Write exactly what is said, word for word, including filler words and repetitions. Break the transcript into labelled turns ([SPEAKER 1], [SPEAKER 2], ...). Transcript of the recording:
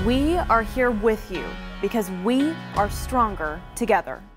[SPEAKER 1] We are here with you because we are stronger together.